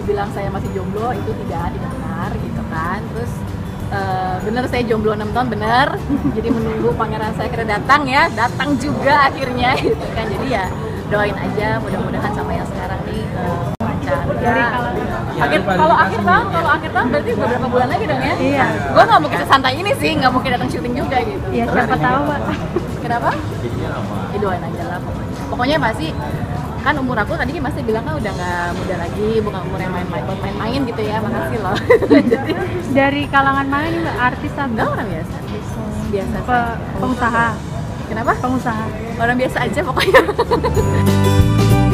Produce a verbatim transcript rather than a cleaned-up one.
bilang saya masih jomblo itu tidak tidak benar gitu kan. Terus uh, bener saya jomblo enam tahun bener. Jadi menunggu pangeran saya kira datang ya, datang juga akhirnya gitu kan. Jadi ya doain aja mudah-mudahan sama yang sekarang nih uh, lancar. Dari Ya. kalau Akhir kalau akhir tahun kalau akhir tahun berarti beberapa bulan lagi dong ya? Iya. Gue nggak mungkin sesantai ini sih, nggak mungkin datang syuting juga gitu. ya siapa tahu Pak. Kenapa? Ya doain aja lah pokoknya. Pokoknya pasti kan umur aku tadi masih bilang kan udah nggak muda lagi, bukan umur yang main-main main-main gitu ya. Makasih loh. Jadi Dari kalangan mana nih Mbak? Artis atau enggak orang biasa. Biasa. Pe- pengusaha? Kenapa? Pengusaha. Orang biasa aja pokoknya.